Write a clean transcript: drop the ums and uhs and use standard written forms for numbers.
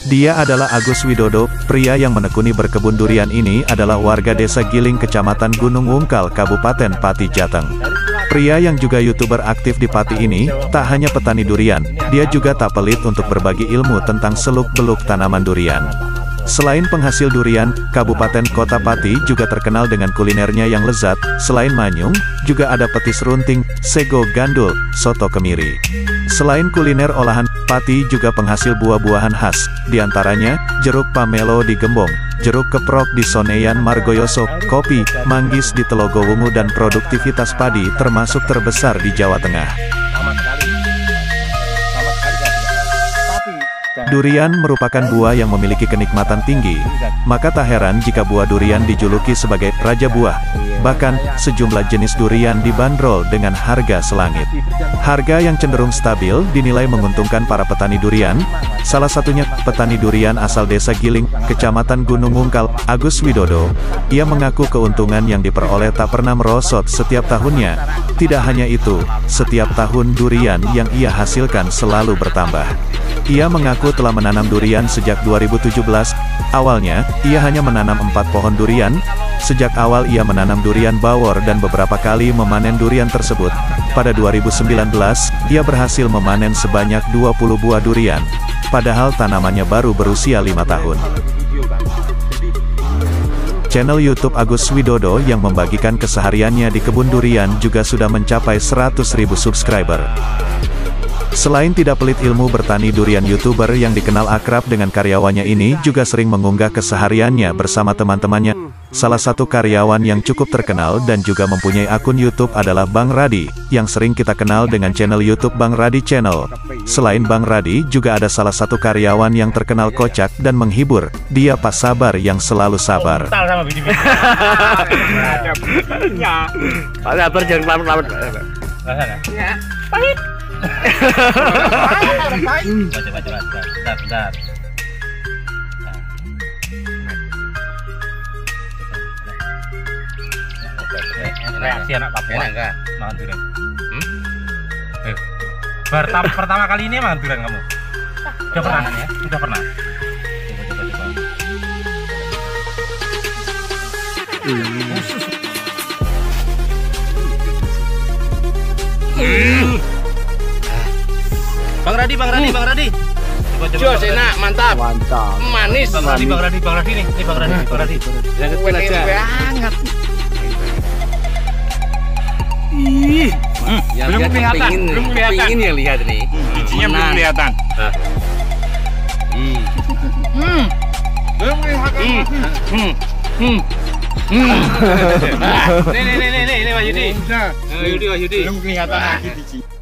Dia adalah Agus Widodo. Pria yang menekuni berkebun durian ini adalah warga desa Giling, Kecamatan Gunung Wungkal, Kabupaten Pati, Jateng. Pria yang juga YouTuber aktif di Pati ini, tak hanya petani durian, dia juga tak pelit untuk berbagi ilmu tentang seluk-beluk tanaman durian. Selain penghasil durian, Kabupaten Kota Pati juga terkenal dengan kulinernya yang lezat. Selain manyung, juga ada petis runting, sego gandul, soto kemiri. Selain kuliner olahan, Pati juga penghasil buah-buahan khas, diantaranya jeruk pamelo di Gembong, jeruk keprok di Soneyan Margoyoso, kopi, manggis di Telogowungu, dan produktivitas padi termasuk terbesar di Jawa Tengah. Durian merupakan buah yang memiliki kenikmatan tinggi, maka tak heran jika buah durian dijuluki sebagai Raja Buah. Bahkan, sejumlah jenis durian dibanderol dengan harga selangit. Harga yang cenderung stabil dinilai menguntungkan para petani durian, salah satunya petani durian asal desa Giling, Kecamatan Gunung Wungkal, Agus Widodo. Ia mengaku keuntungan yang diperoleh tak pernah merosot setiap tahunnya. Tidak hanya itu, setiap tahun durian yang ia hasilkan selalu bertambah. Ia mengaku telah menanam durian sejak 2017. Awalnya, ia hanya menanam 4 pohon durian. Sejak awal ia menanam durian bawor dan beberapa kali memanen durian tersebut. Pada 2019, ia berhasil memanen sebanyak 20 buah durian. Padahal tanamannya baru berusia 5 tahun. Channel YouTube Agus Widodo yang membagikan kesehariannya di kebun durian juga sudah mencapai 100.000 subscriber. Selain tidak pelit ilmu bertani durian, YouTuber yang dikenal akrab dengan karyawannya ini juga sering mengunggah kesehariannya bersama teman-temannya. Salah satu karyawan yang cukup terkenal dan juga mempunyai akun YouTube adalah Bang Radi, yang sering kita kenal dengan channel YouTube Bang Radi Channel. Selain Bang Radi, juga ada salah satu karyawan yang terkenal kocak dan menghibur, dia Pak Sabar yang selalu sabar. Pak Sabar jangan lawan-lawan. Ya, pahit. Bentar. Reaksi anak Papua. Enak enggak? Makan durian. Pertama kali ini makan durian kamu? Sudah pernah ya? Sudah pernah. Bang Radi. Coba. Enak, mantap. Manis. Bang Radi nih. Ini Bang Radi. Yang kecil aja. Hangat. Belum kelihatan. Pingin ya lihat nih. Bijinya belum kelihatan. Belum kelihatan. Nih Pak Yudi. Belum kelihatan lagi biji.